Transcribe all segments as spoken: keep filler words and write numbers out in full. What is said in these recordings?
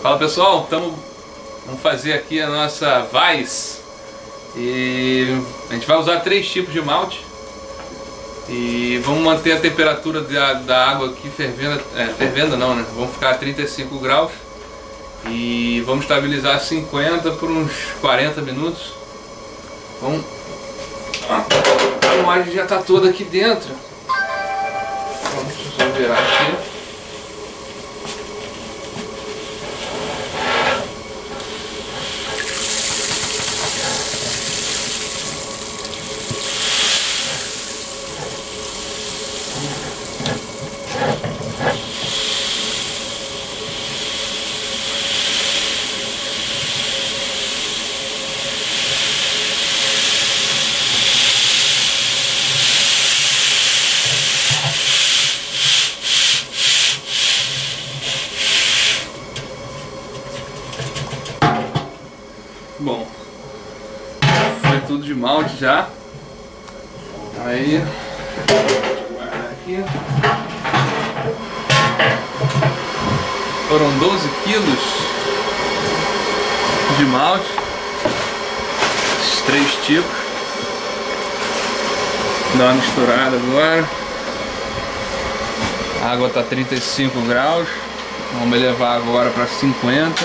Fala pessoal, tamo, vamos fazer aqui a nossa Weiss e a gente vai usar três tipos de malte e vamos manter a temperatura da, da água aqui fervendo, é, fervendo não, né? Vamos ficar a trinta e cinco graus e vamos estabilizar cinquenta por uns quarenta minutos. Vamos, a moagem já está toda aqui dentro. Vamos só virar aqui. Bom, foi tudo de malte já. Aí, guardar aqui. Foram doze quilos de malte, esses três tipos. Dá uma misturada agora. A água está trinta e cinco graus. Vamos elevar agora para cinquenta.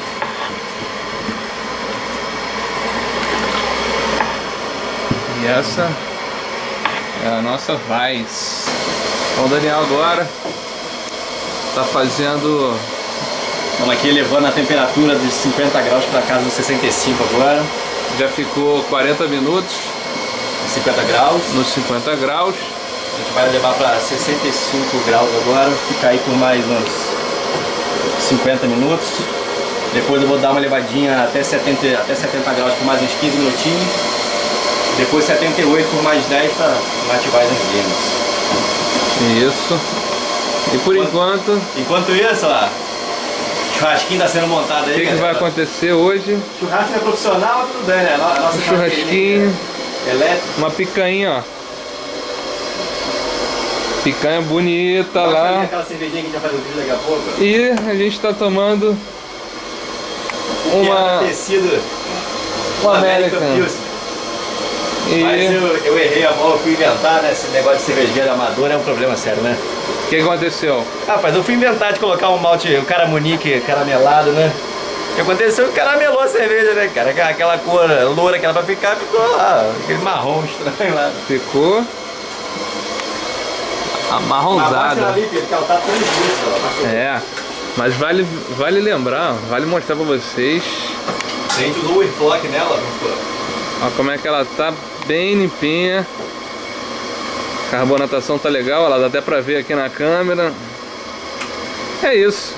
E essa é a nossa Weiss. Então o Daniel agora está fazendo... Estamos aqui elevando a temperatura de cinquenta graus para casa dos sessenta e cinco agora. Já ficou quarenta minutos. cinquenta graus. Nos cinquenta graus. A gente vai levar para sessenta e cinco graus agora. Ficar aí por mais uns cinquenta minutos. Depois eu vou dar uma levadinha até setenta, até setenta graus por mais uns quinze minutinhos. Depois setenta e oito por mais dez para ativar as enzimas. Isso. E por enquanto... Enquanto, enquanto isso, ó, churrasquinho está sendo montado aí. O que, que vai acontecer hoje? Churrasco é profissional, tudo bem, né? Nossa um churrasquinho. Elétrico. Uma picanha, ó. Picanha bonita. Pode lá. Aquela cervejinha que a gente vai fazer o vídeo daqui a pouco. E a gente está tomando uma... tecido. Uma American. American. E... Mas eu, eu errei a mão, eu fui inventar, né? Esse negócio de cervejeiro amador é um problema sério, né? O que aconteceu? Rapaz, eu fui inventar de colocar um malte, o Caramunique caramelado, né? O que aconteceu? Caramelou a cerveja, né, cara? Aquela cor loura que era pra ficar, ficou lá, aquele marrom estranho lá. Ficou amarronzada. Ali, porque ela tá três vezes, é, mas vale, vale lembrar, vale mostrar pra vocês. A gente usou o Airflock nela, olha como é que ela tá, bem limpinha. A carbonatação tá legal, ela dá até pra ver aqui na câmera. É isso.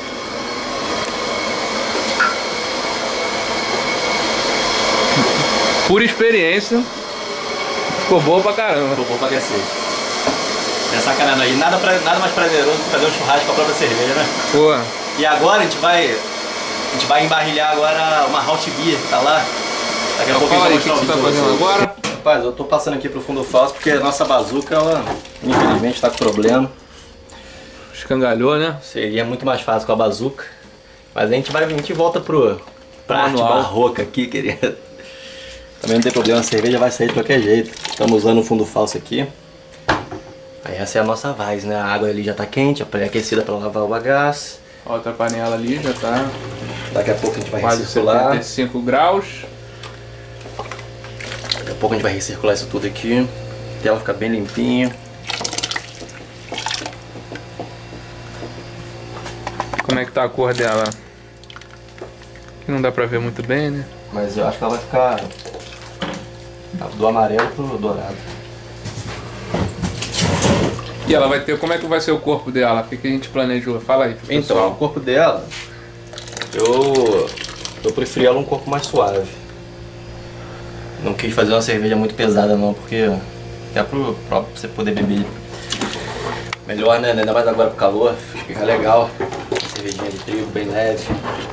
Por experiência, ficou boa pra caramba. Ficou boa pra cacete. É sacanagem aí, nada, pra, nada mais prazeroso que fazer um churrasco com a própria cerveja, né? Pô. E agora a gente vai, a gente vai embarrilhar agora uma Halt Beer, tá lá? Daqui a pouco a gente vai mostrar o que você tá fazendo agora. Rapaz, eu tô passando aqui pro fundo falso porque a nossa bazuca, ela infelizmente tá com problema. Escangalhou, né? Seria muito mais fácil com a bazuca. Mas a gente vai, a gente volta pro, pra arte barroca aqui, querido. Também não tem problema, a cerveja vai sair de qualquer jeito. Estamos usando o fundo falso aqui. Aí essa é a nossa Weiss, né? A água ali já tá quente, pré-aquecida para lavar o bagaço. Outra panela ali já tá... Daqui a pouco a gente vai quase recircular. setenta e cinco graus. Daqui a pouco a gente vai recircular isso tudo aqui. Até ela ficar bem limpinha. Como é que tá a cor dela? Que não dá pra ver muito bem, né? Mas eu acho que ela vai ficar do amarelo pro dourado. E ela vai ter... Como é que vai ser o corpo dela? O que, que a gente planejou? Fala aí, pessoal. Então, o corpo dela... Eu... Eu preferi ela um corpo mais suave. Não quis fazer uma cerveja muito pesada não, porque... Até pro próprio você poder beber melhor, né? Ainda mais agora pro calor. Fica legal. Cervejinha de trigo, bem leve.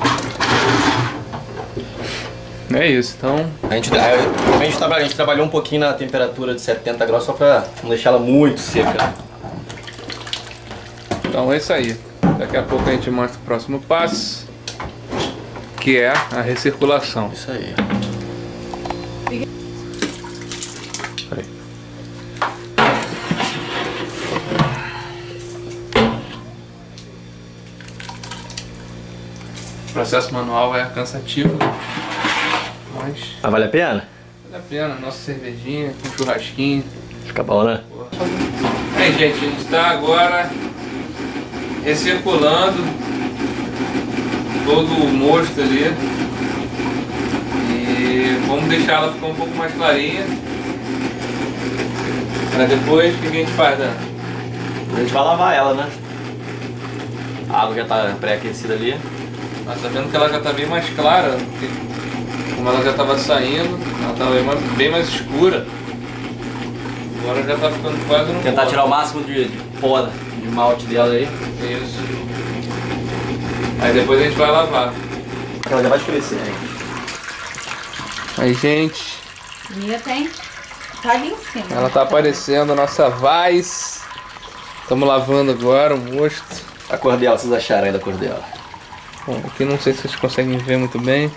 É isso, então... A gente, a, a, gente trabalha, a gente trabalhou um pouquinho na temperatura de setenta graus só pra não deixar ela muito seca. Então é isso aí. Daqui a pouco a gente mostra o próximo passo. que é a recirculação. Isso aí. Aí. O processo manual é cansativo, mas Ah, vale a pena? vale a pena. Nossa cervejinha, com churrasquinho. Fica bom, né? Aí, gente, a gente está agora recirculando todo o mosto ali e vamos deixar ela ficar um pouco mais clarinha para depois. O que a gente faz, Dan? A gente vai lavar ela, né? A água já tá pré-aquecida ali. Mas tá vendo que ela já tá bem mais clara, porque como ela já estava saindo, ela estava bem mais, bem mais escura. Agora já tá ficando quase no Tentar pó. tirar o máximo de, de pó, de malte dela aí. Isso. Aí depois a gente vai lavar. Ela já vai escurecer, hein? Aí, gente, Minha tem. Tá ali em cima. ela tá aparecendo, a nossa Vaz. Estamos lavando agora o mosto. A cor dela, vocês acharam aí da cor dela? Bom, aqui não sei se vocês conseguem ver muito bem.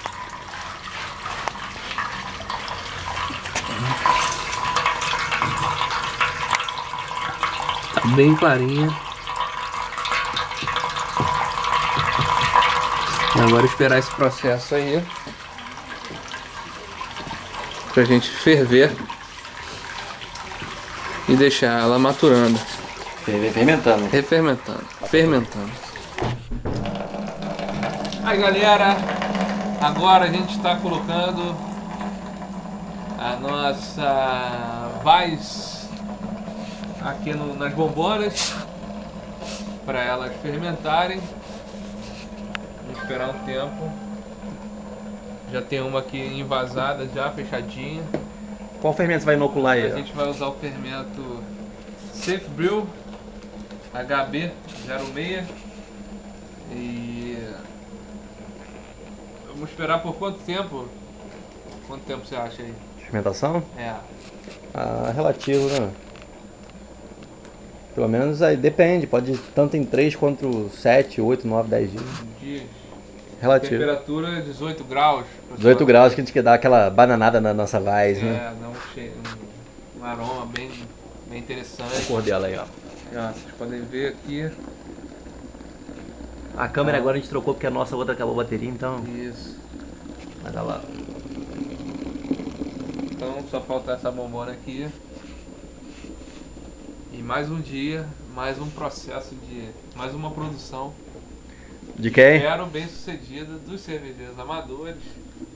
Tá bem clarinha. E agora esperar esse processo aí pra gente ferver e deixar ela maturando, Fermentando. refermentando, fermentando. Aí, galera, agora a gente está colocando a nossa Vaz aqui no, nas bombonas para elas fermentarem. Vamos esperar um tempo. Já tem uma aqui envasada, já fechadinha. Qual fermento você vai inocular aí? A gente vai usar o fermento Safe Brew H B zero seis e vamos esperar por quanto tempo? Quanto tempo você acha aí? Fermentação? É, Ah, relativo, né? Pelo menos aí depende, pode ir tanto em três quanto sete, oito, nove, dez dias. um dia. Relativo. Temperatura dezoito graus. dezoito graus que a gente quer dar aquela bananada na nossa Vaz, né? É, dá um, cheiro, um, um aroma bem, bem interessante. A cor dela aí, ó. Ó, vocês podem ver aqui. A câmera agora a gente trocou porque a nossa outra acabou a bateria, então Isso. vai dar lá. Então só falta essa bombona aqui. E mais um dia, mais um processo de. mais uma produção. De quem? Espero bem sucedida dos cervejeiros amadores.